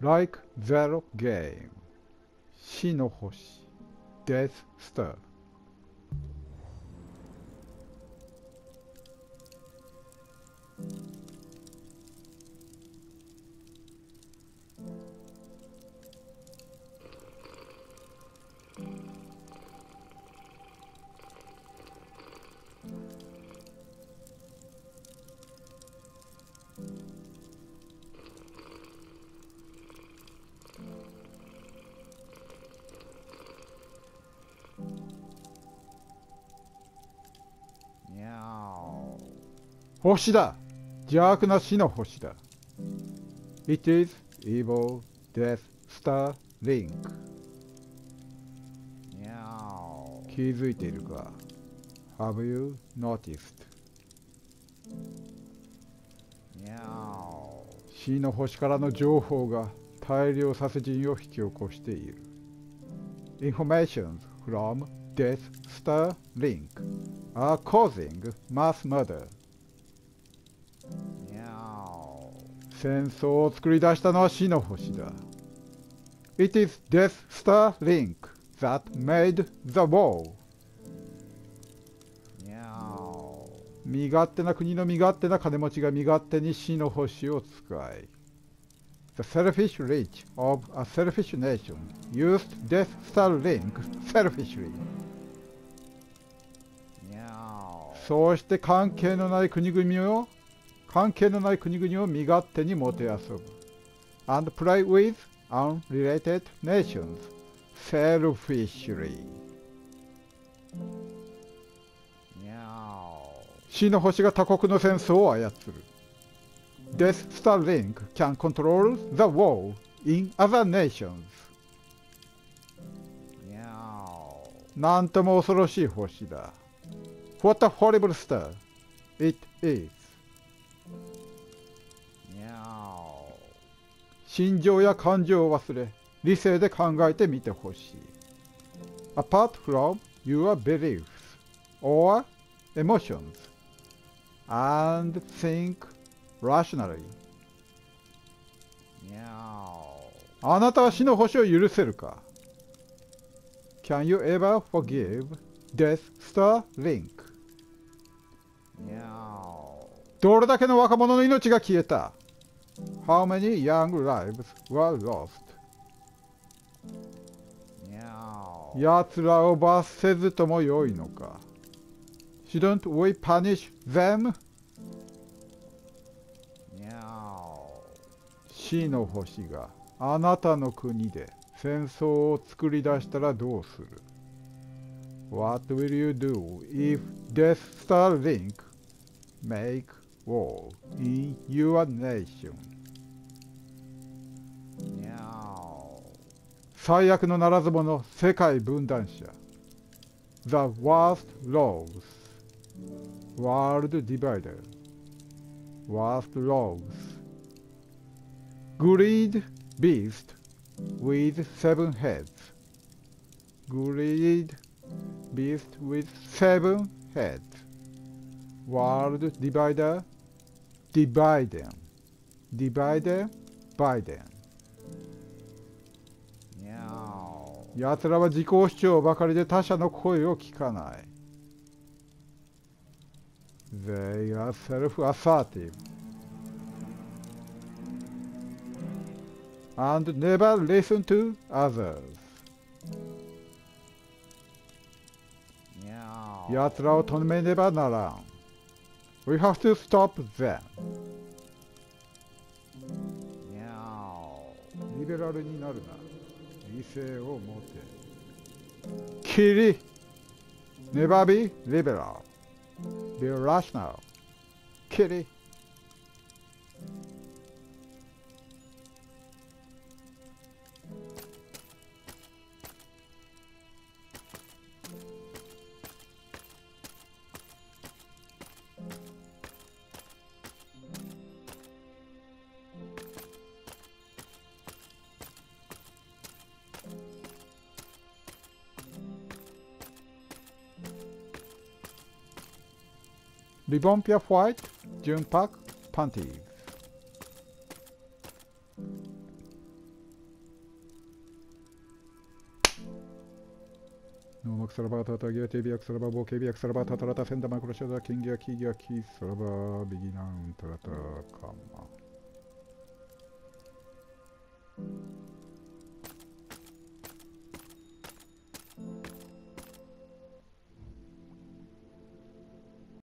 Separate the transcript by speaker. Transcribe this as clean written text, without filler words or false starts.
Speaker 1: Like Zero Game 死の星 Death Star。 星だ。邪悪な死の星だ。It is evil Death Star Link。 気づいているか？ Have you noticed？ 死の星からの情報が大量殺人を引き起こしている。Informations from Death Star Link are causing mass murder。戦争を作り出したのは死の星だ。It is Death Star Link that made the war。 身勝手な国の身勝手な金持ちが身勝手に死の星を使い、The selfish rich of a selfish nation used Death Star Link selfishly。 そうして関係のない国々を身勝手にもてあそぶ。And play with unrelated nations selfishly。 死の星が他国の戦争を操る。Death Star Link can control the war in other nations。 なんとも恐ろしい星だ。What a horrible star it is。 心情や感情を忘れ、理性で考えてみてほしい。Apart from your beliefs or emotions and think rationally。 あなたは死の星を許せるか？ Can you ever forgive Death Star Link？ どれだけの若者の命が消えた？ How many young lives were lost？ 奴らを罰せずともよいのか？ Shouldn't we punish them？ 死の星があなたの国で戦争を作り出したらどうする？ What will you do if Death Star Link make war in your nation？ 最悪のならず者、世界分断者。The worst laws World Divider Worst laws Greed Beast with 7 heads Greed Beast with 7 heads World Divider Divide Biden 奴らは自己主張ばかりで他者の声を聞かない。They are self-assertive and never listen to others。 奴らを止めねばならん。We have to stop them。 リベラルになるな。理性を持て。キリ Never be liberal Be rational キリ。リボンピアホワイト、純白、パンティーズ。 ノーマクサラバータタギアテビアクサラバボケビアクサラバタタラタセンダマクロシャダキンギアキギアキサラバビギナンタラタカマ